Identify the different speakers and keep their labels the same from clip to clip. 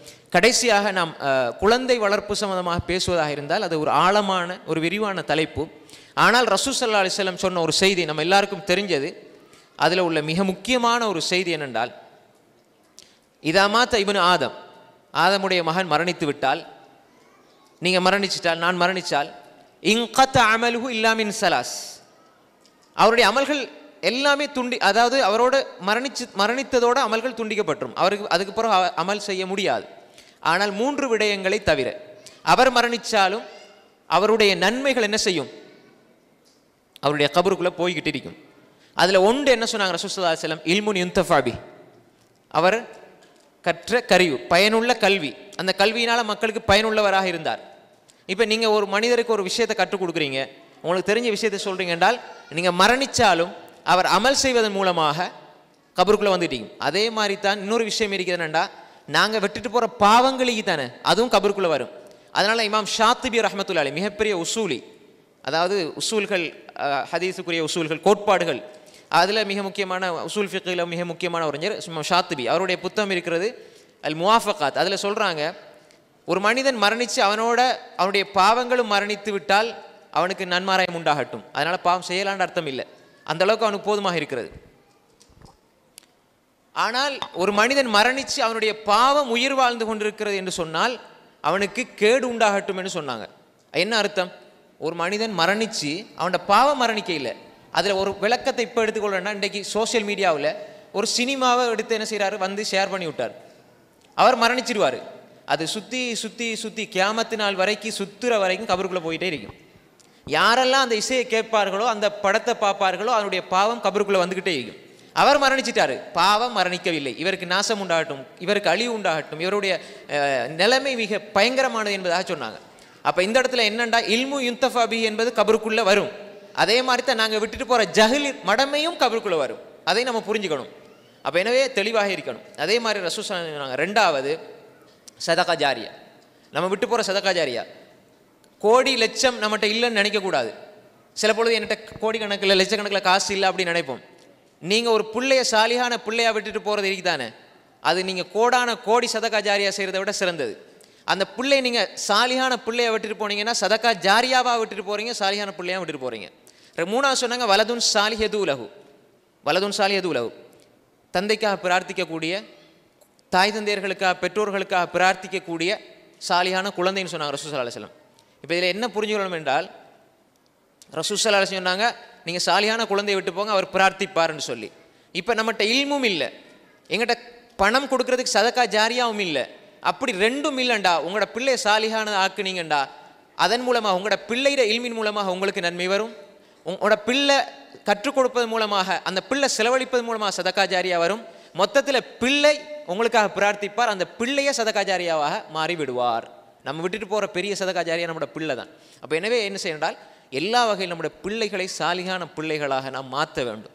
Speaker 1: கடைசியாக நாம் குழந்தை வளர்ப்பு சம்பந்தமாக பேசுவதாக இருந்தால் அது ஒரு ஆழமான ஒரு விரிவான தலைப்பு. ஆனால் ரசூல் ஸல்லல்லாஹு அலைஹி வஸல்லம் சொன்ன ஒரு செய்தி நம்ம எல்லாருக்கும் தெரிஞ்சது. அதில் உள்ள மிக முக்கியமான ஒரு செய்தி என்னென்றால், இதா மாத்த இப்னு ஆதம், ஆதமுடைய மகன் மரணித்து விட்டால், நீங்கள் மரணிச்சிட்டால், நான் மரணித்தால், இன்கத்த அமலுஹு இல்லா மின் சலாஸ், அவருடைய அமல்கள் எல்லாமே அதாவது அவரோட மரணித்ததோட அமல்கள் துண்டிக்கப்பட்டுரும். அவருக்கு அதுக்கு பிறகு அமல் செய்ய முடியாது. ஆனால் 3 விடயங்களை தவிர அவர் மரணித்தாலும் அவருடைய நன்மைகள் என்ன செய்யும்? அவருடைய கபருக்குள்ளே போய்கிட்டு இருக்கும். அதில் ஒன்று என்ன சொன்னாங்க ரசூல் ஸல்லல்லாஹு அலைஹி வஸல்லம், இல்முன் யுன்தஃபா பிஹ், அவர் கற்ற கறிவு, பயனுள்ள கல்வி, அந்த கல்வியினால் மக்களுக்கு பயனுள்ளவராக இருந்தார். இப்போ நீங்கள் ஒரு மனிதருக்கு ஒரு விஷயத்தை கற்றுக் கொடுக்குறீங்க, உங்களுக்கு தெரிஞ்ச விஷயத்தை சொல்கிறீங்க என்றால், நீங்கள் மரணித்தாலும் அவர் அமல் செய்வதன் மூலமாக கபருக்குள்ளே வந்துட்டீங்க. அதே மாதிரி தான் இன்னொரு விஷயம் இருக்கிறதுனா, நாங்கள் விட்டுட்டு போகிற பாவங்களுக்கு தானே அதுவும் கபருக்குள்ளே வரும். அதனால் இமாம் ஷாத்திபி ரஹ்மத்துல்லாஹி அலைஹி, மிகப்பெரிய உசூலி, அதாவது உசூல்கள், ஹதீஸுக்குரிய உசூல்கள், கோட்பாடுகள், அதில் மிக முக்கியமான உசூல் ஃபிக்ஹில் மிக முக்கியமான அறிஞர் இமாம் ஷாத்திபி. அவருடைய புத்தகம் இருக்கிறது அல் முவாஃபகாத். அதில் சொல்கிறாங்க, ஒரு மனிதன் மரணித்து அவனுடைய பாவங்களும் மரணித்து விட்டால் அவனுக்கு நன்மாராயம் உண்டாகட்டும், அதனால் பாவம் செய்யலான்னு அர்த்தம் இல்லை, அந்த அளவுக்கு அவனுக்கு போதுமாக இருக்கிறது. ஆனால் ஒரு மனிதன் மரணித்து அவனுடைய பாவம் உயிர் வாழ்ந்து கொண்டிருக்கிறது என்று சொன்னால் அவனுக்கு கேடு உண்டாகட்டும் என்று சொன்னாங்க. என்ன அர்த்தம்? ஒரு மனிதன் மரணித்து அவனோட பாவம் மரணிக்க இல்லை. அதில் ஒரு விளக்கத்தை இப்போ எடுத்துக்கொள்ளணும்னா, இன்றைக்கு சோசியல் மீடியாவில் ஒரு சினிமாவை எடுத்து என்ன செய்கிறாரு, வந்து ஷேர் பண்ணி விட்டார். அவர் மரணிச்சிடுவார், அது சுற்றி சுற்றி சுற்றி கியாமத்து நாள் வரைக்கும் சுற்றுற வரைக்கும் கபருக்குள்ளே போயிட்டே இருக்கும். யாரெல்லாம் அந்த இசையை கேட்பார்களோ, அந்த படத்தை பார்ப்பார்களோ, அவனுடைய பாவம் கபருக்குள்ளே வந்துக்கிட்டே இருக்கும். அவர் மரணிச்சிட்டாரு, பாவம் மரணிக்கவில்லை, இவருக்கு நாசம் உண்டாகட்டும், இவருக்கு அழிவு உண்டாகட்டும், இவருடைய நிலைமை மிக பயங்கரமானது என்பதாக சொன்னாங்க. அப்போ இந்த இடத்துல என்னண்டா, இல்மு யுன்தஃபா பிஹி என்பது கபருக்குள்ளே வரும். அதே மாதிரி தான் நாங்கள் விட்டுட்டு போகிற ஜஹில் மடமையும் கபருக்குள்ளே வரும். அதை நம்ம புரிஞ்சுக்கணும். அப்போ எனவே தெளிவாக இருக்கணும். அதே மாதிரி ரசூல் ஸல்லல்லாஹு அலைஹி வஸல்லம் சொன்னாங்க, 2வது சதகா ஜாரியா. நம்ம விட்டு போகிற சதகா ஜாரியா, கோடி லட்சம் நம்மகிட்ட இல்லைன்னு நினைக்கக்கூடாது. சில பொழுது என்கிட்ட கோடிக்கணக்கில் லட்சக்கணக்கில் காசு இல்லை அப்படின்னு நினைப்போம். நீங்கள் ஒரு பிள்ளைய சாலியான பிள்ளையாக விட்டுட்டு போகிறது இருக்குதானே, அது நீங்கள் கோடி சதகா ஜாரியா செய்கிறத விட சிறந்தது. அந்த பிள்ளையை நீங்கள் சாலியான பிள்ளையை விட்டுட்டு போனீங்கன்னா சதகா ஜாரியாவாக விட்டுட்டு போகிறீங்க, சாலியான பிள்ளையாக விட்டுட்டு போகிறீங்க. 3வது சொன்னாங்க, வலதுன் சாலிஹது லஹு, வலதுன் சாலிஹது லஹு, தந்தைக்காக பிரார்த்திக்கக்கூடிய, தாய் தந்தையர்களுக்காக, பெற்றோர்களுக்காக பிரார்த்திக்கக்கூடிய சாலியான குழந்தைன்னு சொன்னாங்க ரசூல் ஸல்லல்லாஹு அலைஹி வஸல்லம். இப்போ இதில் என்ன புரிஞ்சுக்கணும் என்றால், ரசூல் ஸல்லல்லாஹு அலைஹி வஸல்லம் சொன்னாங்க, நீங்கள் சாலியான குழந்தையை விட்டு போங்க, அவர் பிரார்த்திப்பார்னு சொல்லி. இப்போ நம்மகிட்ட இல்மும் இல்லை, எங்கிட்ட பணம் கொடுக்கறதுக்கு சதக்கா ஜாரியாவும் இல்லை, அப்படி ரெண்டும் இல்லைண்டா, உங்களோட பிள்ளை சாலியான ஆக்குனீங்கண்டா, அதன் மூலமாக உங்களோட பிள்ளையிட இல்மின் மூலமாக உங்களுக்கு நன்மை வரும். உங்களோட பிள்ளை கற்றுக் கொடுப்பது மூலமாக, அந்த பிள்ளை செலவழிப்பது மூலமாக சதக்கா ஜாரியா வரும். மொத்தத்தில் பிள்ளை உங்களுக்காக பிரார்த்திப்பார், அந்த பிள்ளையை சதக்கா ஜாரியாவாக மாறி விடுவார். நம்ம விட்டுட்டு போகிற பெரிய சதக்கா ஜாரியா நம்மளோட பிள்ளை தான். அப்போ எனவே என்ன செய்யணும்னால், எல்லா வகையில் நம்முடைய பிள்ளைகளை சாலிகான பிள்ளைகளாக நாம் மாற்ற வேண்டும்.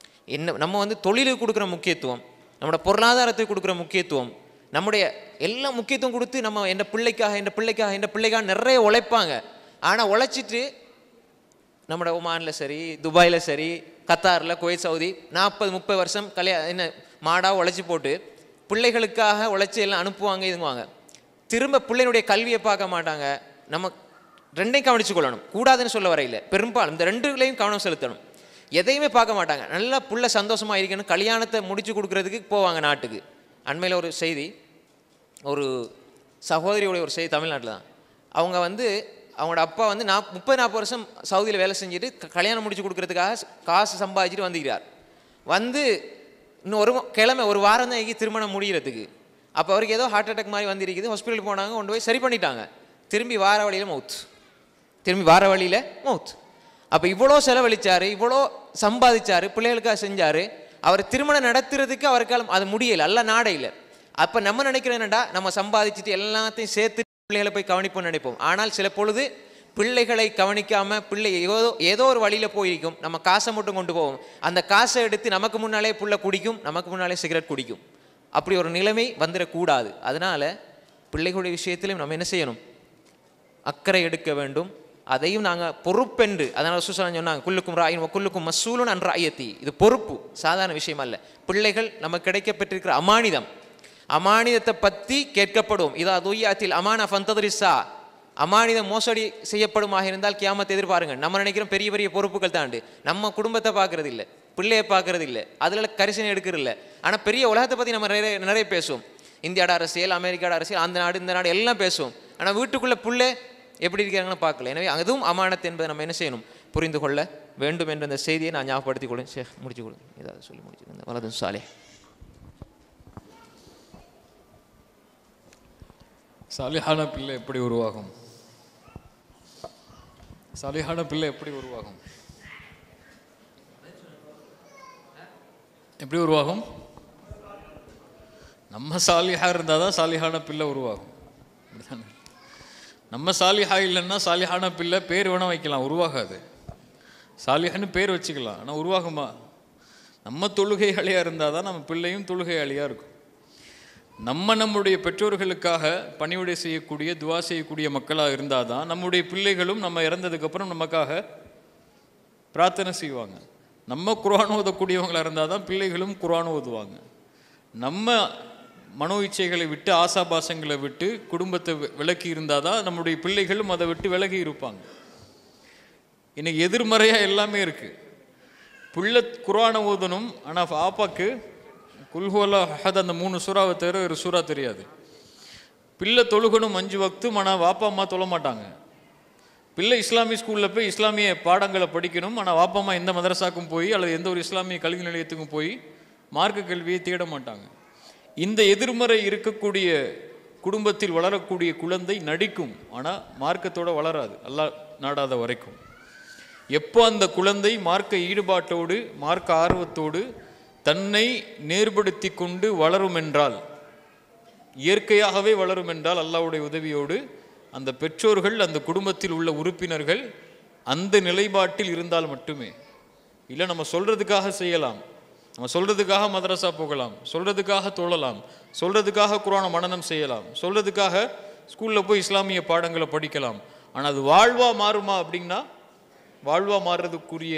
Speaker 1: நம்ம தொழிலுக்கு கொடுக்குற முக்கியத்துவம், நம்மளோட பொருளாதாரத்துக்கு கொடுக்குற முக்கியத்துவம், நம்முடைய எல்லா முக்கியத்துவம் கொடுத்து நம்ம என் பிள்ளைக்காக நிறைய உழைப்பாங்க. ஆனால் உழைச்சிட்டு நம்மளோட ஒமானில் சரி, துபாயில் சரி, கத்தாரில், குவைத், சவுதி 40-30 வருஷம் மாடாக உழைச்சி போட்டு பிள்ளைகளுக்காக உழைச்சி எல்லாம் அனுப்புவாங்க, இதுங்குவாங்க. திரும்ப பிள்ளையினுடைய கல்வியை பார்க்க மாட்டாங்க. நம்ம ரெண்டையும் கவனித்து கொள்ளணும், கூடாதுன்னு சொல்ல வரையில் பெரும்பாலும் இந்த 2லையும் கவனம் செலுத்தணும். எதையுமே பார்க்க மாட்டாங்க. நல்லா புள்ள சந்தோஷமாக இருக்கணும், கல்யாணத்தை முடிச்சு கொடுக்குறதுக்கு போவாங்க நாட்டுக்கு. அண்மையில் ஒரு செய்தி, ஒரு சகோதரியோடைய ஒரு செய்தி, தமிழ்நாட்டில் தான். அவங்க அவங்களோட அப்பா 30-40 வருஷம் சவுதியில் வேலை செஞ்சுட்டு கல்யாணம் முடிச்சு கொடுக்குறதுக்காக காசு சம்பாதிச்சுட்டு வந்துக்கிறார். இன்னும் ஒரு வாரம் தான் திருமணம் முடிகிறதுக்கு. அப்போ அவருக்கு ஏதோ ஹார்ட் அட்டாக் மாதிரி வந்துருக்குது. ஹாஸ்பிட்டலுக்கு போனாங்க, கொண்டு போய் சரி பண்ணிட்டாங்க. திரும்பி வார வழியில் மவுத். அப்போ இவ்வளோ செலவழிச்சார், இவ்வளோ சம்பாதிச்சார், பிள்ளைகளுக்காக செஞ்சார். அவர் திருமணம் நடத்துறதுக்கு அவருக்கால அது முடியலை, அல்ல நாடையில். அப்போ நம்ம நினைக்கிறோம் என்னடா, நம்ம சம்பாதிச்சுட்டு எல்லாத்தையும் சேர்த்து பிள்ளைகளை போய் கவனிப்போம்னு நினைப்போம். ஆனால் சில பொழுது பிள்ளைகளை கவனிக்காமல் பிள்ளை ஏதோ ஒரு வழியில் போயிருக்கும், நம்ம காசை மட்டும் கொண்டு போவோம். அந்த காசை எடுத்து நமக்கு முன்னாலே புள்ள குடிக்கும், நமக்கு முன்னாலே சிகரெட் குடிக்கும். அப்படி ஒரு நிலைமை வந்துடக்கூடாது. அதனால் பிள்ளைகளுடைய விஷயத்திலும் நம்ம என்ன செய்யணும், அக்கறை எடுக்க வேண்டும். அதையும் நாங்கள் பொறுப்பென்று, அதனால் ரசூல் ஸல்லல்லாஹு அலைஹி வஸல்லம் சொன்னாங்க, குல்லுக்கும் ராயின் குல்லுக்கும் மஸ்ஊலுன் அன் ரஅய்யத்தி. இது பொறுப்பு, சாதாரண விஷயம் அல்ல. பிள்ளைகள் நமக்கு கிடைக்கப்பட்டிருக்கிற அமானிதம். அமானிதத்தை பற்றி கேட்கப்படும். இதா துய்யாத்தில் அமானா ஃபந்தத்ரிஸா, அமானிதம் மோசடி செய்யப்படுமாக இருந்தால் கியாமத்தை எதிர்பாருங்க. நம்ம நினைக்கிறோம் பெரிய பெரிய பொறுப்புகள் தாண்டு, நம்ம குடும்பத்தை பார்க்கறது இல்லை, பிள்ளையை பார்க்கறது இல்லை, அதில் கரிசனை எடுக்கிறது இல்லை. ஆனால் பெரிய உலகத்தை பற்றி நம்ம நிறைய பேசுவோம். இந்தியாவோட அரசியல், அமெரிக்காவோட அரசியல், அந்த நாடு இந்த நாடு எல்லாம் பேசுவோம். ஆனால் வீட்டுக்குள்ளே பிள்ளை எப்படி இருக்கிறாங்கன்னு பார்க்கல. எனவே அதுவும் அமானத் என்பதை நம்ம என்ன செய்யணும், புரிந்து கொள்ள வேண்டும் என்ற இந்த செய்தியை நான் ஞாபகப்படுத்திக் கொள்ளும். ஷேக் முடிச்சு கொடுங்க, ஏதாவது சொல்லி முடிச்சு. வலதுன் சாலிஹ்.
Speaker 2: சாலிஹான பிள்ளை எப்படி உருவாகும்? சாலிஹான பிள்ளை எப்படி உருவாகும்? எப்படி உருவாகும்? நம்ம சாலிஹா இருந்தால் தான் சாலிஹான பிள்ளை உருவாகும். நம்ம சாலிஹா இல்லைன்னா சாலிஹான பிள்ளை பேர் வேணால் வைக்கலாம், உருவாகாது. சாலிஹான்னு பேர் வச்சுக்கலாம், ஆனால் உருவாகுமா? நம்ம தொழுகையாளியாக இருந்தால் தான் நம்ம பிள்ளையும் தொழுகையாளியாக இருக்கும். நம்முடைய பெற்றோர்களுக்காக பணிவிடை செய்யக்கூடிய, துவா செய்யக்கூடிய மக்களாக இருந்தால் தான் நம்முடைய பிள்ளைகளும் நம்ம இறந்ததுக்கப்புறம் நமக்காக பிரார்த்தனை செய்வாங்க. நம்ம குர்ஆன் ஓதக்கூடியவங்களாக இருந்தால் தான் பிள்ளைகளும் குர்ஆன் ஓதுவாங்க. நம்ம மனோ இச்சைகளை விட்டு, ஆசாபாசங்களை விட்டு குடும்பத்தை விலக்கி இருந்தால் தான் நம்முடைய பிள்ளைகளும் அதை விட்டு விலகி இருப்பாங்க. இன்னைக்கு எதிர்மறையாக எல்லாமே இருக்குது. பிள்ளை குர்ஆனை ஓதணும், ஆனால் ஆப்பாக்கு குல்ஹுவல்லா அஹத் அந்த 3 சூறாவை தவிர ஒரு சூறா தெரியாது. பிள்ளை தொழுகணும் 5 வக்தும், ஆனால் வாப்பா அம்மா தொழ மாட்டாங்க. பிள்ளை இஸ்லாமிய ஸ்கூலில் போய் இஸ்லாமிய பாடங்களை படிக்கணும், ஆனால் வாப்பா அம்மா எந்த மதரசாக்கும் போய் அல்லது எந்த ஒரு இஸ்லாமிய கல்வி நிலையத்துக்கும் போய் மார்க்க கல்வியை தேட மாட்டாங்க. இந்த எதிர்மறை இருக்கக்கூடிய குடும்பத்தில் வளரக்கூடிய குழந்தை நடிக்கும், ஆனால் மார்க்கத்தோடு வளராது, அல்லாஹ் நாடாத வரைக்கும். எப்போ அந்த குழந்தை மார்க்க ஈடுபாட்டோடு, மார்க்க ஆர்வத்தோடு தன்னை நேர்படுத்தி கொண்டு வளரும் என்றால், இயற்கையாகவே வளரும் என்றால், அல்லாஹ்வுடைய உதவியோடு அந்த பெற்றோர்கள், அந்த குடும்பத்தில் உள்ள உறுப்பினர்கள் அந்த நிலைப்பாட்டில் இருந்தால் மட்டுமே. இல்லை நம்ம சொல்கிறதுக்காக செய்யலாம், நம்ம சொல்கிறதுக்காக மதரசா போகலாம், சொல்கிறதுக்காக தொழலாம், சொல்கிறதுக்காக குர்ஆனை மனனம் செய்யலாம், சொல்கிறதுக்காக ஸ்கூலில் போய் இஸ்லாமிய பாடங்களை படிக்கலாம். ஆனால் அது வாழ்வா மாறுமா அப்படின்னா, வாழ்வா மாறுறதுக்குரிய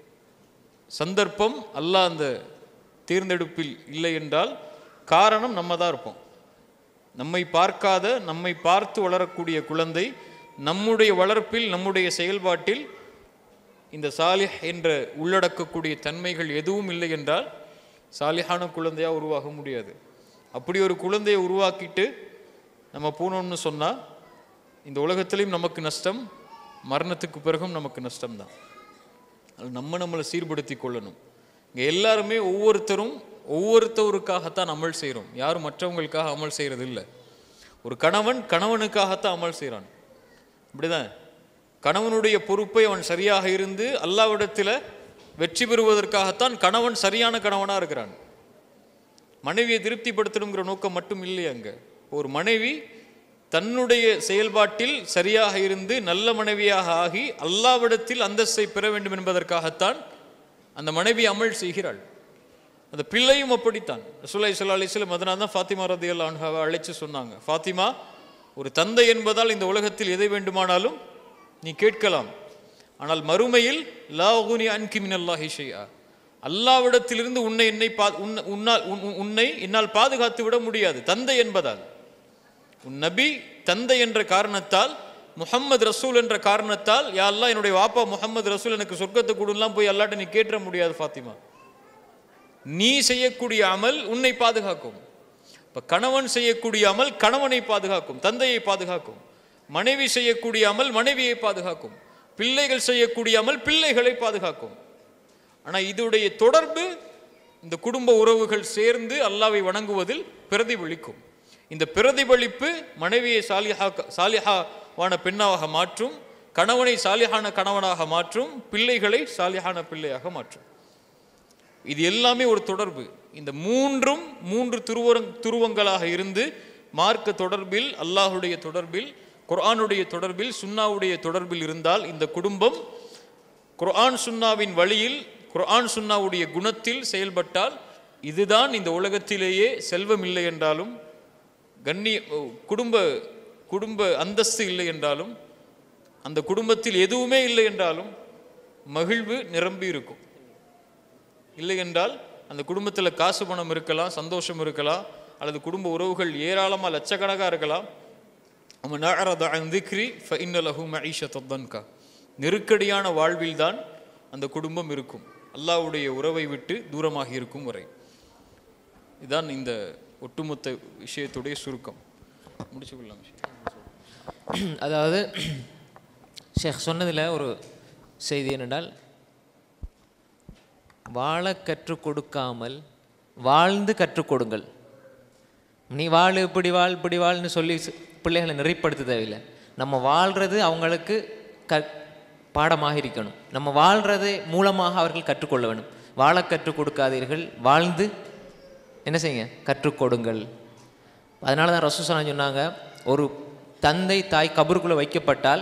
Speaker 2: சந்தர்ப்பம் அல்லாஹ் அந்த தேர்ந்தெடுப்பில் இல்லை என்றால் காரணம் நம்ம தான் இருப்போம். நம்மை பார்க்காத, நம்மை பார்த்து வளரக்கூடிய குழந்தை நம்முடைய வளர்ப்பில், நம்முடைய செயல்பாட்டில் இந்த சாலிஹ் என்ற உள்ளடக்கக்கூடிய தன்மைகள் எதுவும் இல்லை என்றால் சாலிஹான குழந்தையாக உருவாக முடியாது. அப்படி ஒரு குழந்தையை உருவாக்கிட்டு நம்ம போனோம்னு சொன்னால் இந்த உலகத்திலையும் நமக்கு நஷ்டம், மரணத்துக்கு பிறகும் நமக்கு நஷ்டம்தான். அது நம்மளை சீர்படுத்தி கொள்ளணும். இங்கே எல்லாருமே ஒவ்வொருத்தருக்காகத்தான் அமல் செய்கிறோம், யாரும் மற்றவங்களுக்காக அமல் செய்கிறது இல்லை. ஒரு கணவன் கணவனுக்காகத்தான் அமல் செய்கிறான், அப்படிதான். கணவனுடைய பொறுப்பை அவன் சரியாக இருந்து அல்லாஹ்விடத்தில் வெற்றி பெறுவதற்காகத்தான் கணவன் சரியான கணவனாக இருக்கிறான். மனைவியை திருப்திப்படுத்தணுங்கிற நோக்கம் மட்டும் இல்லை அங்கே. ஒரு மனைவி தன்னுடைய செயல்பாட்டில் சரியாக இருந்து நல்ல மனைவியாக ஆகி அல்லாஹ்விடத்தில் அந்தஸ்தை பெற வேண்டும் என்பதற்காகத்தான் அந்த மனைவி அமல் செய்கிறாள். அந்த பிள்ளையும் அப்படித்தான். ரசூலுல்லாஹி ஸல்லல்லாஹு அலைஹி வஸல்லம் அதனால தான் ஃபாத்திமா ரலியல்லாஹு அன்ஹாவை அழைச்சு சொன்னாங்க, ஃபாத்திமா, ஒரு தந்தை என்பதால் இந்த உலகத்தில் எதை வேண்டுமானாலும் நீ கேட்கலாம், ஆனால் மறுமையில் லா உகுனி அன்கி மினல்லாஹி ஷைஆ, அல்லாஹ்விடத்திலிருந்து உன்னை என்னால் பாதுகாத்து விட முடியாது. தந்தை என்பதால், உன் நபி தந்தை என்ற காரணத்தால், முஹம்மது ரசூல் என்ற காரணத்தால், யா அல்லாஹ் என்னுடைய வாப்பா முஹம்மது ரசூல் எனக்கு சொர்க்கத்தை கொடுலாம் போய் அல்லாஹ்ட்ட நீ கேட்ற முடியாது ஃபாத்திமா. நீ செய்யக்கூடிய அமல் உன்னை பாதுகாக்கும். இப்போ கணவன் செய்யக்கூடிய அமல் கணவனை பாதுகாக்கும், தந்தையை பாதுகாக்கும். மனைவி செய்யக்கூடிய அமல் மனைவியை பாதுகாக்கும். பிள்ளைகள் செய்யக்கூடிய அமல் பிள்ளைகளை பாதுகாக்கும். ஆனால் இதோடைய தொடர்பு இந்த குடும்ப உறவுகள் சேர்ந்து அல்லாஹ்வை வணங்குவதில் பிரதிபலிக்கும். இந்த பிரதிபலிப்பு மனைவியை சாலிஹாவான பெண்ணாக மாற்றும், கணவனை சாலிஹான கணவனாக மாற்றும், பிள்ளைகளை சாலிஹான பிள்ளையாக மாற்றும். இது எல்லாமே ஒரு தொடர்பு. இந்த மூன்று துருவங்களாக இருந்து மார்க்க தொடர்பில், அல்லாஹுடைய தொடர்பில், குர்ஆனுடைய தொடர்பில், சுன்னாவுடைய தொடர்பில் இருந்தால் இந்த குடும்பம் குர்ஆன் சுன்னாவின் வழியில், குர்ஆன் சுன்னாவுடைய குணத்தில் செயல்பட்டால், இதுதான் இந்த உலகத்திலேயே செல்வம் இல்லை என்றாலும், குடும்ப அந்தஸ்து இல்லை என்றாலும், அந்த குடும்பத்தில் எதுவுமே இல்லை என்றாலும் மகிழ்வு நிரம்பி இருக்கும். இல்லை என்றால் அந்த குடும்பத்தில் காசு பணம் இருக்கலாம், சந்தோஷம் இருக்கலாம், அல்லது குடும்ப உறவுகள் ஏராளமாக லட்சக்கணக்காக இருக்கலாம். நெருக்கடியான வாழ்வில்தான் அந்த குடும்பம் இருக்கும், அல்லாஹ்வுடைய உறவை விட்டு தூரமாக இருக்கும் வரை. இதுதான் இந்த ஒட்டுமொத்த விஷயத்துடைய சுருக்கம். முடிச்சுக்கொள்ளலாம்.
Speaker 1: அதாவது ஷேக் சொன்னதில் ஒரு செய்தி என்னென்றால், வாழ கற்றுக் கொடுக்காமல் வாழ்ந்து கற்றுக் கொடுங்கள். நீ வாழ் இப்படி வாழ் இப்படி வாழ்னு சொல்லி பிள்ளைகளை நெறிப்படுத்த தேவையில்லை. நம்ம வாழ்கிறது அவங்களுக்கு பாடமாக இருக்கணும். நம்ம வாழ்கிறது மூலமாக அவர்கள் கற்றுக்கொள்ள வேண்டும். வாழ கற்றுக் கொடுக்காதீர்கள், வாழ்ந்து என்ன செய்யுங்க, கற்றுக் கொடுங்கள். அதனால தான் ரசூல் ஸல்லல்லாஹு அலைஹி வஸல்லம் சொன்னாங்க, ஒரு தந்தை தாய் கபருக்குள்ளே வைக்கப்பட்டால்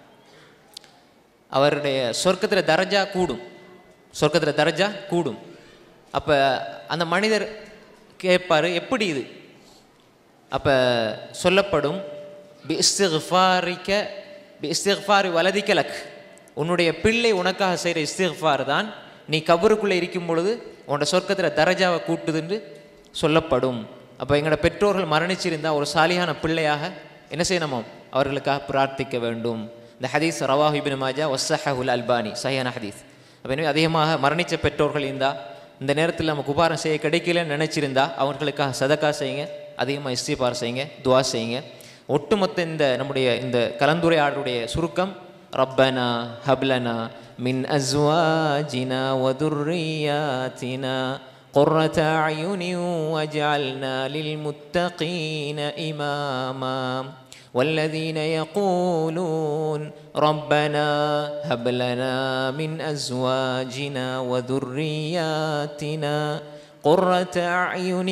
Speaker 1: அவருடைய சொர்க்கத்தில் தரஜா கூடும், சொர்க்கத்தில் தரஜா கூடும். அப்போ அந்த மனிதர் கேட்பார், எப்படி இது? அப்போ சொல்லப்படும், இஸ்திக்ஃபாரி வலதிக்க லக், உன்னுடைய பிள்ளை உனக்காக செய்கிற இஸ்திக்ஃபார் தான் நீ கபருக்குள்ளே இருக்கும் பொழுது உன்னோட சொர்க்கத்தில் தரஜாவை கூட்டுதுன்னு சொல்லப்படும். அப்போ எங்களோட பெற்றோர்கள் மரணிச்சிருந்தால் ஒரு சாலியான பிள்ளையாக என்ன செய்யணுமோ அவர்களுக்காக பிரார்த்திக்க வேண்டும். இந்த ஹதீஸ் ரவாஹு இப்னு மாஜா வஸ்ஸஹஹுல் அல்பானி, சஹீஹான ஹதீஸ். அப்போ எனவே அதிகமாக மரணித்த பெற்றோர்கள் இருந்தால் இந்த நேரத்தில் நமக்கு உபாரம் செய்ய கிடைக்கலன்னு நினச்சிருந்தா அவர்களுக்காக சதக்கா செய்யுங்க, அதிகமாக இஸ்திக்ஃபார் செய்யுங்க, துஆ செய்யுங்க. ஒட்டுமொத்த இந்த நம்முடைய இந்த கலந்துரையாடலுடைய சுருக்கம், ரப்பனா ஹப்லனா மின் அஸ்வாஜினா வதுர்ரியாத்தினா قرة أعين وجعلنا للمتقين إماما والذين يقولون ربنا هب لنا من أزواجنا وذرياتنا قرة أعين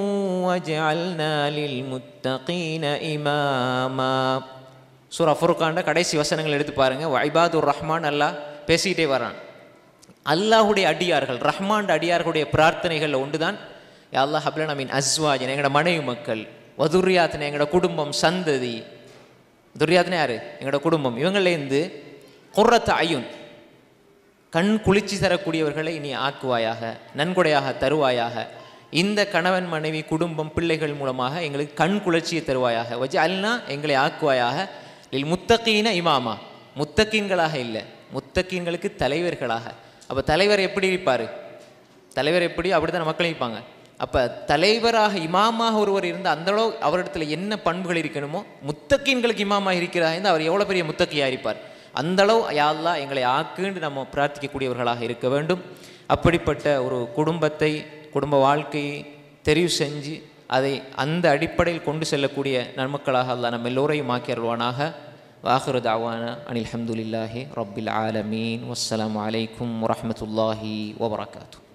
Speaker 1: وجعلنا للمتقين إماما. சூரா ஃபுர்கான்ல கடைசி வசனங்கள் எடுத்து பாருங்க. வஇபாதுர் ரஹ்மான் அல்லாஹ் பேசிக்கிட்டே வரான். அல்லாஹுடைய அடியார்கள், ரஹ்மான் அடியார்களுடைய பிரார்த்தனைகளில் ஒன்று தான், யா அல்லாஹ் ஹப்லனா மின் அஸ்வாஜினா, எங்களோட மனைவி மக்கள், வதுர்ரியாத்தினா எங்களோட குடும்பம் சந்ததி, துர்ரியாத்தினா யாரு? எங்களோட குடும்பம், இவங்களேருந்து குர்ரத் அயுன், கண் குளிர்ச்சி தரக்கூடியவர்களை நீ ஆக்குவாயாக, நன்கொடையாக தருவாயாக. இந்த கணவன் மனைவி குடும்பம் பிள்ளைகள் மூலமாக எங்களுக்கு கண் குளிர்ச்சியை தருவாயாக. வஜஅல்னா எங்களை ஆக்குவாயாக, லில் முத்தகீன இமாமா, முத்தகீன்களாக இல்லை, முத்தகீன்களுக்கு தலைவர்களாக. அப்போ தலைவர் எப்படி இருப்பார்? தலைவர் எப்படி? அப்படி தான் மக்கள் இருப்பாங்க. அப்போ தலைவராக இமாமாக ஒருவர் இருந்தால் அந்தளவு அவரிடத்துல என்ன பண்புகள் இருக்கணுமோ, முத்தகீன்களுக்கு இமாமாக இருக்கிறார் இருந்தால் அவர் எவ்வளோ பெரிய முத்தகியாக இருப்பார். அந்தளவு யா அல்லாஹ் எங்களை ஆக்குன்னு நம்ம பிரார்த்திக்கக்கூடியவர்களாக இருக்க வேண்டும். அப்படிப்பட்ட ஒரு குடும்பத்தை, குடும்ப வாழ்க்கையை தெரிவு செஞ்சு அதை அந்த அடிப்படையில் கொண்டு செல்லக்கூடிய நன்மக்களாக அல்லாஹ் நம்ம எல்லோரையும் ஆக்கி அருள்வானாக. வாஹிரு தாவானா அனில் ஹம்துலில்லாஹி ரப்பில் ஆலமீன். வஸ்ஸலாமு அலைக்கும் வரஹ்மத்துல்லாஹி வபரகாத்துஹு.